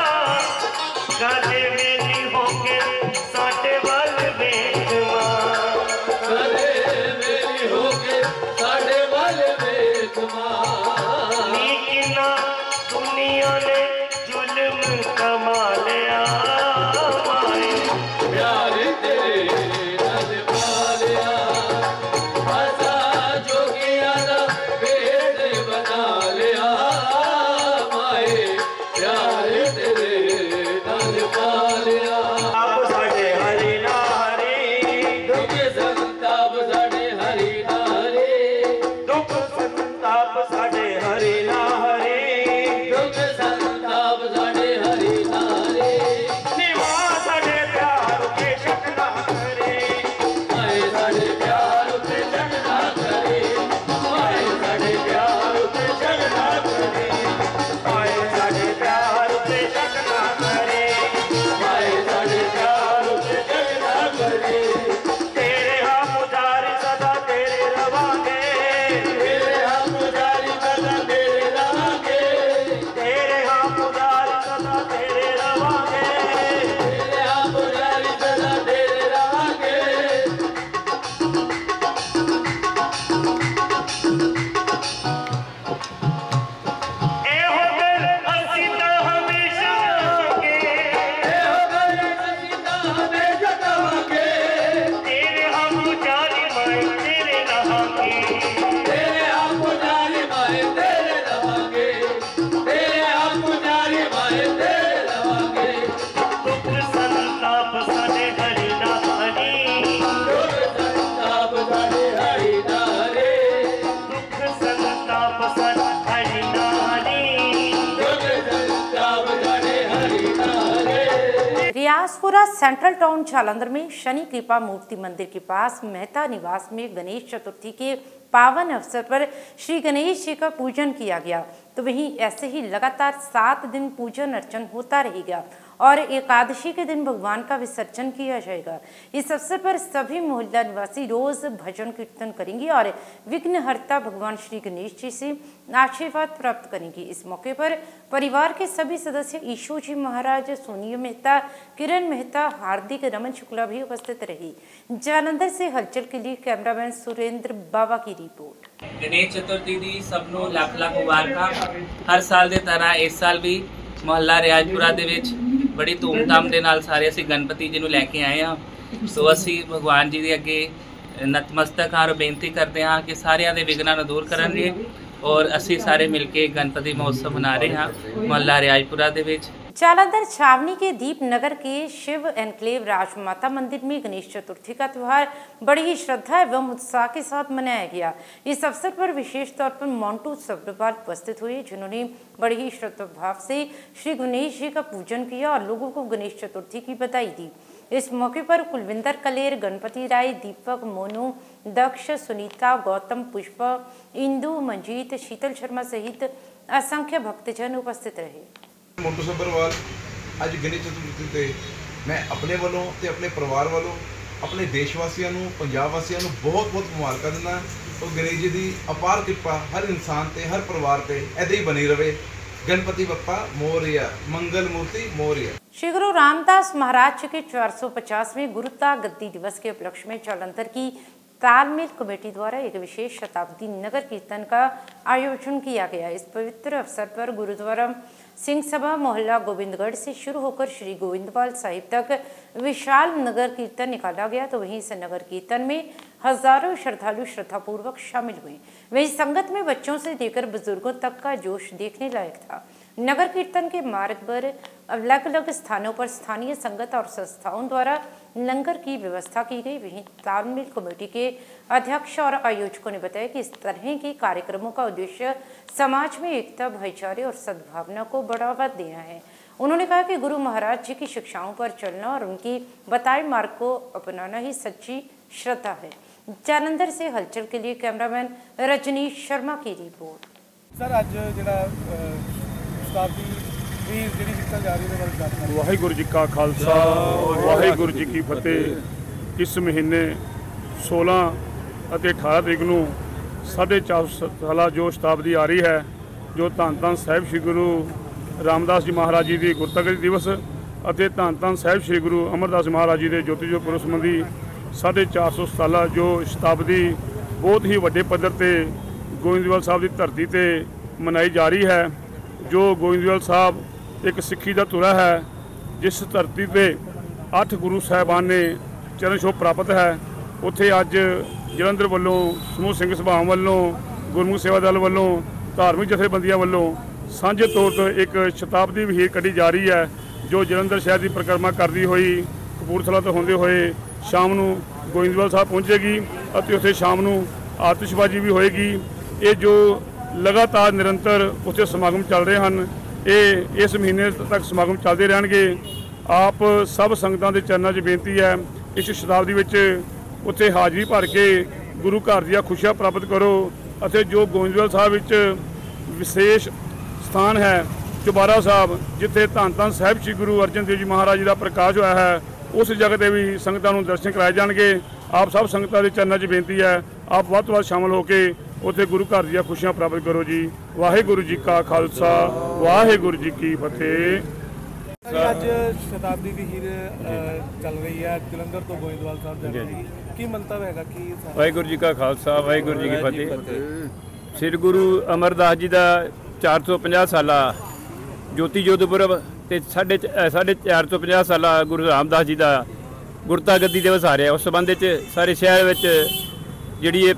गाते वेली होके साडे वल वेखवा गाते वेली होके साडे वल वेखवा नीकिना दुनिया ने जुल्म कमा लिया माए प्यार तेरे रल पा लिया आसा जोगिया दा भेद बना लिया माए प्यार तेरे रल पा लिया आप साडे हरि नारी दुख संताप साडे हरि नारी दुख संताप साडे हरि नारी दुख संताप साडे हरि नारी निवा साडे प्यार के शक ना करे आए साडे प्यार ते शक ना करे आए साडे प्यार ते शक ना करे आए साडे प्यार ते शक ना करे आए साडे प्यार ते शक ना करे तेरे हाँ पुजारी सदा तेरे रवांगे तेरे हाँ पुजारी सदा तेरे रवांगे तेरे हाँ पुजारी सदा तेरे रवांगे तेरे हाँ पुजारी सदा तेरे रवांगे ए हो दिल असी ता हमेशा आगे ए हो दिल असी ता हमेशा आगे तेरे हाँ पुजारी माए तेरे रहांगे तेरे हाँ पुजारी माए तेरे रहांगे तेरे हाँ पुजारी माए तेरे रहांगे दुख संताप साडे हरि ना हरि दुख संताप साडे हरि ना हरि दुख संताप साडे हरि ना हरि दुख संताप साडे हरि ना हरि रियासपुरा सेंट्रल टाउन जालंधर में शनि कृपा मूर्ति मंदिर के पास मेहता निवास में गणेश चतुर्थी के पावन अवसर पर श्री गणेश जी का पूजन किया गया। तो वहीं ऐसे ही लगातार सात दिन पूजन अर्चन होता रहेगा और एकादशी के दिन भगवान का विसर्जन किया जाएगा। इस अवसर पर सभी मोहल्ला निवासी रोज भजन कीर्तन करेंगे और विघ्नहर्ता भगवान श्री गणेश जी से आशीर्वाद प्राप्त करेंगे। इस मौके पर परिवार के सभी सदस्य ईशू जी महाराज, सोनिया मेहता, किरण मेहता, हार्दिक, रमन शुक्ला भी उपस्थित रहे। जालंधर से हलचल के लिए कैमरामैन सुरेंद्र बाबा की रिपोर्ट। गणेश चतुर्थी दी सबनों ਲੱਖ ਲੱਖ ਮੁਬਾਰਕਾਂ। हर साल ਦੀ ਤਰ੍ਹਾਂ ਇਸ ਸਾਲ ਵੀ ਮੁਹੱਲਾ ਰਿਆਜਪੁਰਾ ਦੇ ਵਿੱਚ ਬੜੀ ਧੂਮਧਾਮ ਦੇ ਨਾਲ ਸਾਰੇ ਅਸੀਂ ਗਣਪਤੀ ਜੀ ਨੂੰ ਲੈ ਕੇ ਆਏ ਹਾਂ। ਸੋ ਅਸੀਂ ਭਗਵਾਨ ਜੀ ਦੇ ਅੱਗੇ ਨਤਮਸਤਕ ਹਾਂ, ਬੇਨਤੀ ਕਰਦੇ ਹਾਂ ਕਿ ਸਾਰਿਆਂ ਦੇ ਵਿਘਨਾਂ ਨੂੰ ਦੂਰ ਕਰਨਗੇ और असी सारे मिलके गणपति महोत्सव मना रहे हैं मोहल्ला रियाजपुरा दे विच। जालंधर छावनी के दीपनगर के शिव एनक्लेव राजमाता मंदिर में गणेश चतुर्थी का त्यौहार बड़ी ही श्रद्धा एवं उत्साह के साथ मनाया गया। इस अवसर पर विशेष तौर पर मोंटू सब्रवाल उपस्थित हुए, जिन्होंने बड़ी ही श्रद्धा भाव से श्री गणेश जी का पूजन किया और लोगों को गणेश चतुर्थी की बधाई दी। इस मौके पर कुलविंदर कलेर, गणपति राय, दीपक, मोनू, दक्ष, सुनीता, गौतम, पुष्प, इंदु, मंजीत, शीतल शर्मा सहित असंख्य भक्तजन उपस्थित रहे। मोंटू सब्रवाल अज गणेश चतुर्थी ते मैं अपने वालों ते अपने परिवार वालों अपने देशवासियों नूं, पंजाब वासियों नूं बहुत बहुत मुबारक दिंदा और गणेश जी की अपार कृपा हर इंसान ते हर परिवार ते ऐसे ही बनी रहे। गणपति बप्पा मोरिया, मंगल मूर्ति मोरिया। श्री गुरु रामदास महाराज के चार सौ पचासवें गुरुता गद्दी दिवस के उपलक्ष्य में जालंधर की तालमेल कमेटी द्वारा एक विशेष शताब्दी नगर कीर्तन का आयोजन किया गया। इस पवित्र अवसर पर गुरुद्वारा सिंह सभा मोहल्ला गोविंदगढ़ से शुरू होकर श्री गोविंदवाल साहिब तक विशाल नगर कीर्तन निकाला गया। तो वहीं इस नगर कीर्तन में हजारों श्रद्धालु श्रद्धापूर्वक शामिल हुए। वहीं संगत में बच्चों से लेकर बुजुर्गों तक का जोश देखने लायक था। नगर कीर्तन के मार्ग पर अलग अलग स्थानों पर स्थानीय संगत और संस्थाओं द्वारा लंगर की व्यवस्था की गई। वहीं तालमेल कमेटी के अध्यक्ष और आयोजकों ने बताया कि इस तरह के कार्यक्रमों का उद्देश्य समाज में एकता, भाईचारे और सद्भावना को बढ़ावा देना है। उन्होंने कहा कि गुरु महाराज जी की शिक्षाओं पर चलना और उनकी बताए मार्ग को अपनाना ही सच्ची श्रद्धा है। जालंधर से हलचल के लिए कैमरामैन रजनीश शर्मा की रिपोर्ट। सर अज जिहड़ा शताब्दी भी जिहड़ी निकल जा रही है, वाहिगुरू जी का खालसा वाहिगुरू जी की फतेह। इस महीने सोलह ਅਤੇ अठारह तरीक ਨੂੰ साढ़े चार साला जो शताब्दी आ रही है, जो धन धन साहिब श्री गुरु रामदास जी महाराज जी की गुरतागरी दिवस ਅਤੇ धन धन साहिब श्री गुरु अमरदास महाराज जी के ज्योति जो पुरुष संबंधी साढ़े चार सौ साला जो शताब्दी बहुत ही वड्डे पद्धर ते गोविंदवाल साहब की धरती ते मनाई जा रही है। जो गोविंदवाल साहब एक सिक्खी का तुरा है, जिस धरती पे अठ गुरु साहबान ने चरण छोह प्राप्त है, उत्थे अज जलंधर वालों समूह सिंह सभा वालों गुरमुख सेवा दल वालों धार्मिक जथेबंदियों वालों सांझे तौर पर एक शताब्दी वहीर कढ़ी जा रही है, जो जलंधर शहर की परिक्रमा करती हुई कपूरथला तो होंदे हुए शाम को गोविंदवाल साहब पहुँचेगी और उत्थे शाम को आतिशबाजी भी होएगी। ये जो लगातार निरंतर उत्थे समागम चल रहे हैं, ये इस महीने तक समागम चलते रहणगे। आप सब संगतां दे चरनां 'च बेनती है, इस शताब्दी विच उत्थे हाज़री भर के गुरु घर ਦੀਆਂ खुशियां प्राप्त करो। ਅਤੇ जो गोविंदवाल साहब विच विशेष स्थान है चौबारा साहब, जिथे धन धन साहिब श्री गुरु अर्जन देव जी महाराज जी का प्रकाश होया है, उस जगह पर भी संगतां नूं दर्शन कराए जाणगे। आप सब संगतां दे चरनां 'च बेनती है, आप वध तो वध शामिल होकर उत्थे गुरु घर ਦੀਆਂ खुशियां प्राप्त करो जी। वाहिगुरू जी का खालसा वाहिगुरू जी की फतेह। अज शताब्दी की हीर चल रही है जलंधर तो गोविंदवाल साहब जा रही है, की मंतव है कि वाहिगुरू जी का खालसा वाहिगुरू जी की फतेह। श्री गुरु अमरदास जी का चार सौ पचास साला ज्योति जोत पुरब ते साढ़े साढ़े चार सौ पचास साला गुरु रामदास जी का गुरता गद्दी दिवस आ रहा। उस संबंध सारे शहर में जी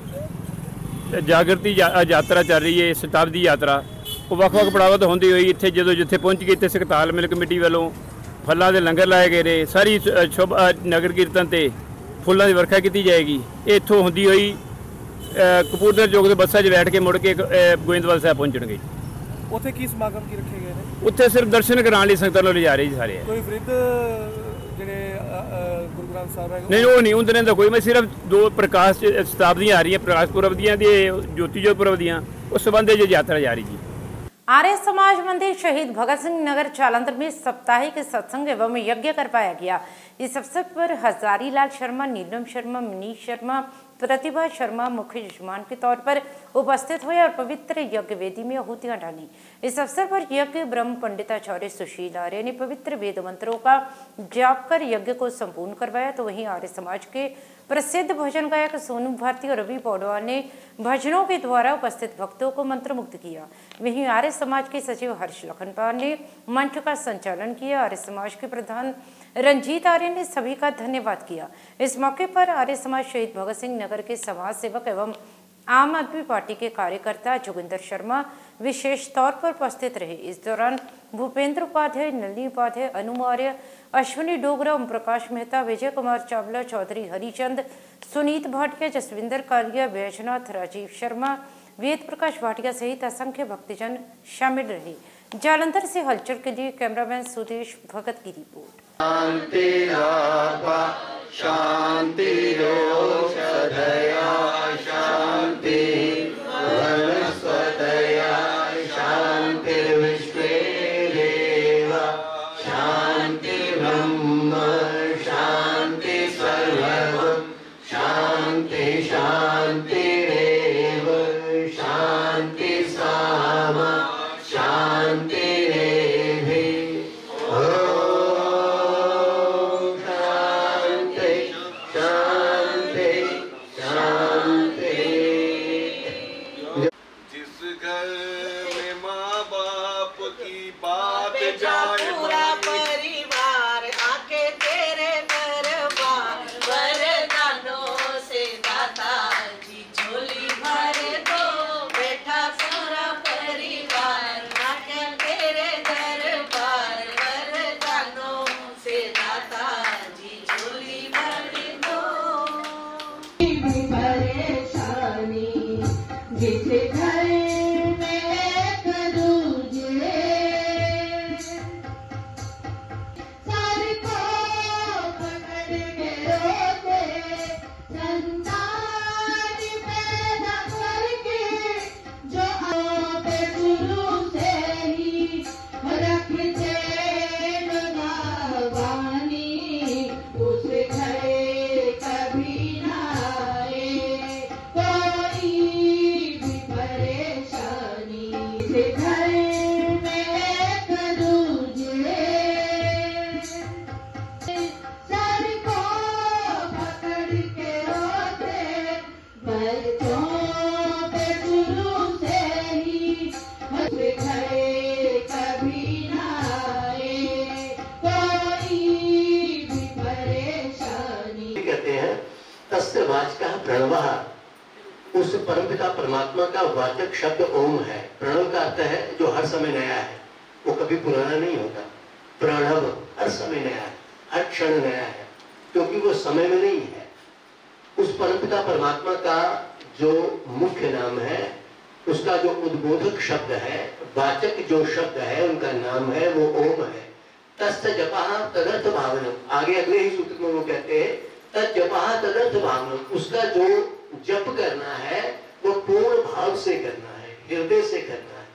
जागृति यात्रा चल रही है, शताब्दी यात्रा वो वक् वक् पड़ावां तो होंदी हुई इत्थे जो जिथे पहुँच गई, इत्थे तालमेल कमेटी वालों फलों के लंगर लाए गए ने। सारी शुभ नगर कीर्तन ते फुलों की वर्खा की जाएगी। इत्थों होंदी हुई कपूरथला चौक के बसा बैठ के मुड़ के गोविंदवाल साहब पहुँचणगे। उत्थे की समागम की रखे गए हैं? उत्थे सिर्फ दर्शन कराने लिए संगतां नूं ले जा रहे जी सारे। कोई विरुद्ध जिहड़े गुरु ग्रंथ साहब है नहीं, वो नहीं उन्हें तो कोई, मैं सिर्फ दो प्रकाश शताब्दियां आ रही हैं, प्रकाश पुरब दियां ते ज्योति जो पुरब दियां, उस संबंध जो यात्रा जा रही जी। आर्य समाज मंदिर शहीद भगत सिंह नगर जालंधर में साप्ताहिक सत्संग एवं यज्ञ करवाया गया। इस अवसर पर हजारी लाल शर्मा, नीलम शर्मा, मनीष शर्मा, प्रतिभा शर्मा मुख्य यजमान के तौर पर उपस्थित हुए और पवित्र यज्ञ वेदी में आहुतियां डाली। इस अवसर पर यज्ञ ब्रह्म पंडिताचार्य सुशील आर्य ने पवित्र वेद मंत्रों का जाप कर यज्ञ को संपूर्ण करवाया। तो वहीं आर्य समाज के प्रसिद्ध भजन गायक सोनू भारती और रवि पौडवाल ने भजनों के द्वारा उपस्थित भक्तों को मंत्रमुग्ध किया। वहीं आर्य समाज के सचिव हर्ष लखनपाल ने मंच का संचालन किया। आर्य समाज के प्रधान रंजीत आर्य ने सभी का धन्यवाद किया। इस मौके पर आर्य समाज शहीद भगत सिंह नगर के समाज सेवक एवं आम आदमी पार्टी के कार्यकर्ता जोगिंदर शर्मा विशेष तौर पर उपस्थित रहे। इस दौरान भूपेंद्र उपाध्याय, नलिनी उपाध्याय, अनु मौर्य, अश्विनी डोगरा, ओम प्रकाश मेहता, विजय कुमार चावला, चौधरी हरिचंद, सुनीत भाटिया, जसविंदर कालिया, बैजनाथ, राजीव शर्मा, वेद प्रकाश भाटिया सहित असंख्य भक्तजन शामिल रहे। जालंधर से हलचल के लिए कैमरामैन सुदेश भगत की रिपोर्ट। शांति शांति शांति वनस्पतया शांति विश्वेदेव शांति ब्रह्म शांति सर्वं शांति शांति रेव शांति सामा शांति रेभि शांति शांति शांति उस परमपिता परमात्मा का वाचक शब्द ओम है। प्रणव का अर्थ है जो हर समय नया है, वो कभी पुराना नहीं होता। प्रणव हर समय नया है, हर क्षण नया है, क्योंकि वो समय में नहीं है। उस परमपिता परमात्मा का जो मुख्य नाम है, उसका जो उद्बोधक शब्द है, वाचक जो शब्द है, उनका नाम है वो ओम है। तस्य जपः तदर्थ भावनम। आगे अगले ही सूत्र में वो कहते हैं तत् जपः तदर्थ भावनम। उसका जो जप करना है वो पूर्ण भाव से करना है, हृदय से करना है।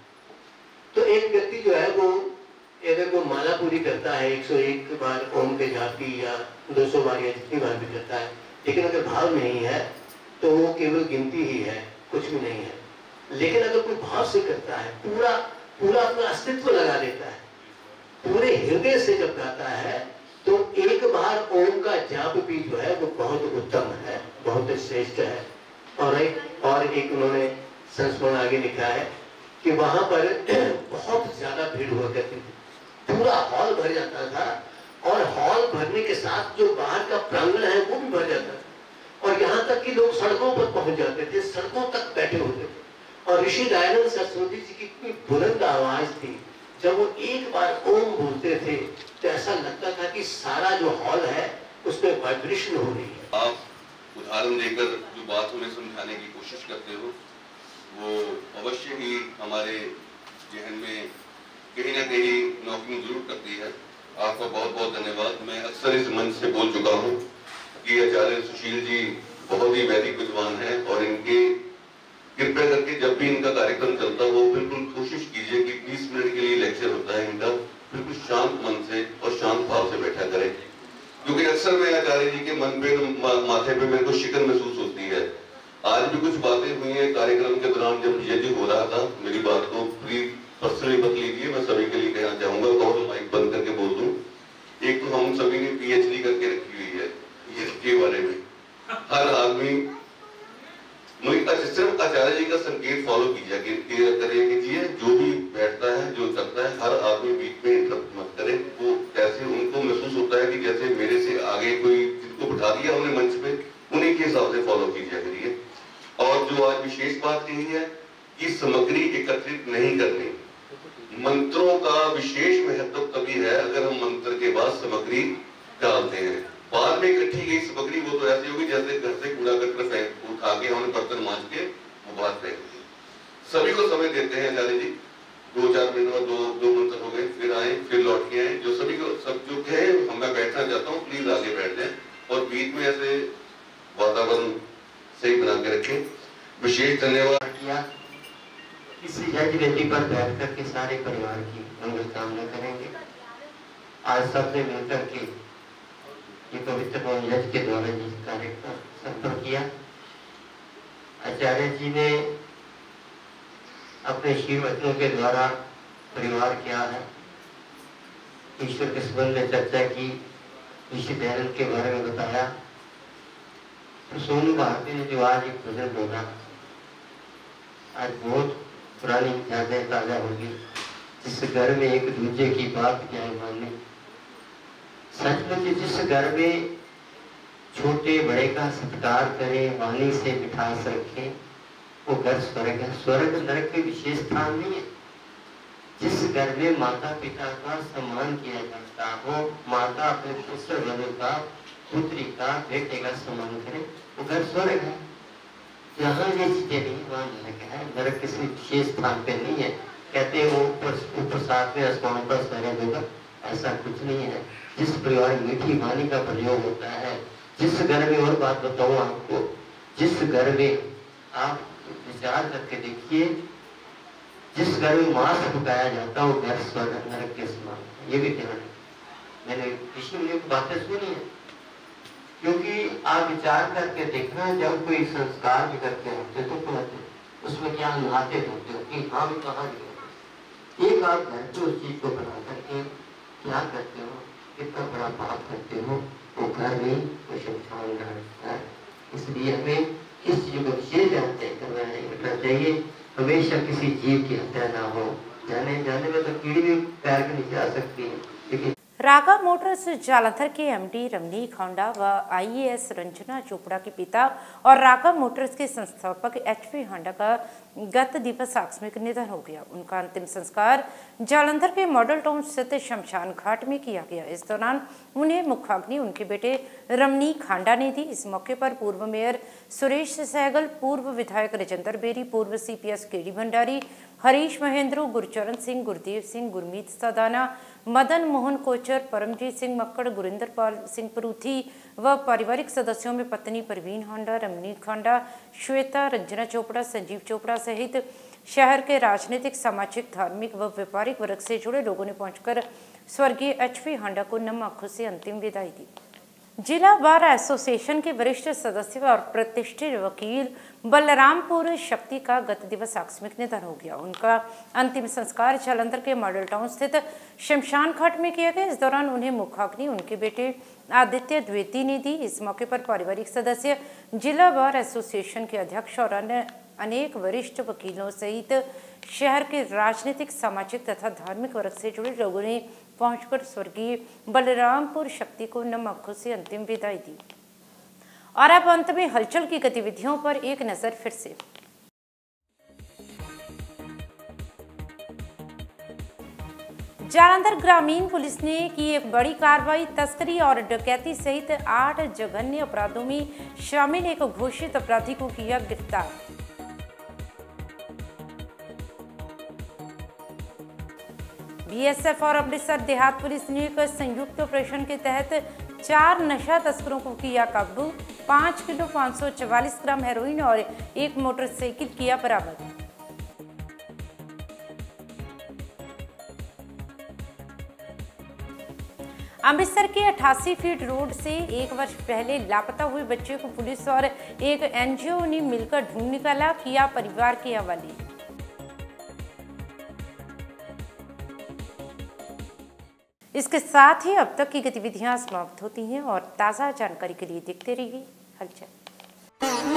तो एक व्यक्ति जो है वो अगर वो माला पूरी करता है, एक सौ एक बार ओम के जाप की या दो सौ बार या जितनी बार भी करता है, लेकिन अगर भाव नहीं है तो वो केवल गिनती ही है, कुछ भी नहीं है। लेकिन अगर कोई भाव से करता है, पूरा पूरा अपना अस्तित्व लगा देता है, पूरे हृदय से जब गाता है, तो एक बार ओम का जाप भी जो है वो बहुत उत्तम है, बहुत श्रेष्ठ है। और एक और एक उन्होंने संस्मरण आगे लिखा है कि वहां पर बहुत ज्यादा भीड़ हुआ करती थी, पूरा हॉल भर जाता था, और हॉल भरने के साथ जो बाहर का प्रांगण है वो भी भर जाता था, और यहाँ तक कि लोग सड़कों पर पहुंच जाते थे, सड़कों तक बैठे होते थे। और ऋषि दयानंद सरस्वती जी की इतनी बुलंद आवाज थी, जब वो एक बार ओम बोलते थे तो ऐसा लगता था कि सारा जो हॉल है उसमें वाइब्रेशन हो रही है। आप उदाहरण देकर जो बात उन्हें समझाने की कोशिश करते हो वो अवश्य ही हमारे जहन में कहीं ना कहीं नौकरी जरूर करती है। आपका बहुत बहुत धन्यवाद। मैं अक्सर इस मंच से बोल चुका हूँ कि आचार्य सुशील जी बहुत ही वैदिक विद्वान है, और इनके कृपया करके जब भी इनका कार्यक्रम चलता हो बिल्कुल कोशिश कीजिए कि बीस मिनट के लिए लेक्चर होता है इनका, बिल्कुल शांत मन से और शांत भाव से बैठा करें, क्योंकि अक्सर मैं आचार्य जी के मन पे मा, माथे पे मेरे को शिकन महसूस होती है। आज भी कुछ बातें हुई हैं कार्यक्रम के दौरान जब यज्ञ हो रहा था, मेरी बात को प्लीज पर्सनली मत लीजिए, मैं सभी के लिए कहना चाहूंगा, बहुत माइक बंद करके बोल दूं। एक तो हम सभी ने पीएचडी करके रखी हुई है इसके बारे में, हर आदमी सिर्फ आचार्य जी का संकेत फॉलो कीजिए करिए, जो भी बैठता है जो करता है हर आदमी बीच में इंटरप्ट मत करे। वो ऐसे उनको महसूस होता है कि जैसे मेरे से आगे कोई जिनको बिठा दिया हमने मंच पे, उन्हीं के हिसाब से फॉलो कीजिए करिए। और जो आज विशेष बात कही है कि सामग्री एकत्रित नहीं करनी, मंत्रों का विशेष महत्व तभी है अगर हम मंत्र के बाद सामग्री डालते हैं। बाद में इकट्ठी गई सामग्री वो तो ऐसी होगी जैसे घर से कूड़ा कचरा फेंक उठा के हमने बर्तन मांज के वो बात फेंक दी। सभी को समय देते हैं आचार्य जी, दो चार मिनट में दो दो मंत्र हो गए, फिर आए फिर लौट के आए। जो सभी को सब जो कहे मैं बैठना चाहता हूँ प्लीज आगे बैठ जाए, और बीच में ऐसे वातावरण सही बना के रखें। विशेष धन्यवाद किया। इस यज्ञ वेदी पर बैठ कर के सारे परिवार की मंगल कामना करेंगे। आज सबने मिलकर के ये पवित्र यज्ञ के द्वारा जिस कार्य का संपन्न किया, आचार्य जी ने अपने शील वचनों के द्वारा परिवार क्या है, ईश्वर के संबंध में चर्चा की, ऋषि दयानंद के बारे में बताया। तो सोनू भारती ने जो आज एक भजन बोला, आज बहुत पुरानी यादें ताजा होगी। जिस घर में एक दूसरे की बात क्या है मानने, सचमुच जिस घर में छोटे बड़े का सत्कार करें, वाणी से मिठास रखें, वो घर स्वर्ग है। स्वर्ग नरक के विशेष स्थान नहीं है। जिस घर में माता पिता का सम्मान किया जाता हो, माता अपने पुत्र बने का, पुत्री का, बेटे का सम्मान करे, वो घर स्वर्ग है। जहाँ ये चीजें नहीं वहाँ नरक है। नरक किसी विशेष स्थान पे नहीं है। कहते हैं वो ऊपर ऊपर सातवें आसमान पर स्वर्ग होगा, ऐसा कुछ नहीं है। जिस परिवार में मीठी वाणी का प्रयोग होता है, जिस घर में, और बात बताऊँ आपको, जिस घर में आप विचार करके देखिए, जिस घर में मांस पकाया जाता है वो घर स्वर्ग नरक के समान, ये भी ध्यान है। मैंने ऋषि मुनियों की बातें सुनी है, क्योंकि आप विचार करके देखना, जब कोई संस्कार भी करते होते तो कहते उसमें क्या नहाते होते हो कि हाँ भी कहाँ गए, एक आप घर पे उस चीज को बना करके क्या करते हो, कितना बड़ा पाप करते हो, वो घर नहीं वो शमशान घाट है। इसलिए हमें इस चीज को विशेष ध्यान करना नहीं रखना चाहिए। हमेशा किसी जीव की हत्या ना हो। जाने जाने में तो कीड़ी भी पैर के नीचे आ सकती है, लेकिन रागा मोटर्स जालंधर के एमडी रमनीक होंडा व आईएएस रंजना चोपड़ा के पिता और रागा मोटर्स के संस्थापक एचपी होंडा का गत दिवस आकस्मिक निधन हो गया। उनका अंतिम संस्कार जालंधर के मॉडल टाउन स्थित शमशान घाट में किया गया। इस दौरान उन्हें मुखाग्नि उनके बेटे रमनीक होंडा ने दी। इस मौके पर पूर्व मेयर सुरेश सहगल, पूर्व विधायक राजेंद्र बेरी, पूर्व सीपीएस केडी भंडारी, हरीश महेंद्र, गुरचरण सिंह, गुरदेव सिंह, गुरमीत सदाना, मदन मोहन कोचर, परमजीत सिंह मक्कड़, गुरिंदरपाल सिंह परूथी व पारिवारिक सदस्यों में पत्नी परवीन होंडा, रमनीक होंडा, श्वेता, रंजना चोपड़ा, संजीव चोपड़ा सहित शहर के राजनीतिक, सामाजिक, धार्मिक व व्यापारिक वर्ग से जुड़े लोगों ने पहुंचकर स्वर्गीय एचपी होंडा को नम आंखों से अंतिम विदाई दी। जिला बार एसोसिएशन के वरिष्ठ सदस्य और प्रतिष्ठित वकील बलरामपुर शक्ति का गत दिवस आकस्मिक निधन हो गया। उनका अंतिम संस्कार जालंधर के मॉडल टाउन स्थित शमशान घाट में किया गया। इस दौरान उन्हें मुखाग्नि उनके बेटे आदित्य द्विवेदी ने दी। इस मौके पर पारिवारिक सदस्य, जिला बार एसोसिएशन के अध्यक्ष और अन्य अनेक वरिष्ठ वकीलों सहित शहर के राजनीतिक, सामाजिक तथा धार्मिक वर्ग से जुड़े लोगों ने पहुंचकर स्वर्गीय बलरामपुर शक्ति को नम आंखों से अंतिम विदाई दी। और अब अंत में हलचल की गतिविधियों पर एक नजर फिर से। जालंधर ग्रामीण पुलिस ने की एक बड़ी कार्रवाई। तस्करी और डकैती सहित आठ जघन्य अपराधों में शामिल एक घोषित अपराधी को किया गिरफ्तार। बीएसएफ और अमृतसर देहात पुलिस ने एक संयुक्त ऑपरेशन के तहत चार नशा तस्करों को किया काबू। पाँच किलो पाँच सौ चवालीस ग्राम हेरोइन और एक मोटरसाइकिल किया बरामद। अमृतसर के अठासी फीट रोड से एक वर्ष पहले लापता हुए बच्चे को पुलिस और एक एनजीओ ने मिलकर ढूंढ निकाला, किया परिवार के हवाले। इसके साथ ही अब तक की गतिविधियां समाप्त होती हैं और ताज़ा जानकारी के लिए देखते रहिए हलचल।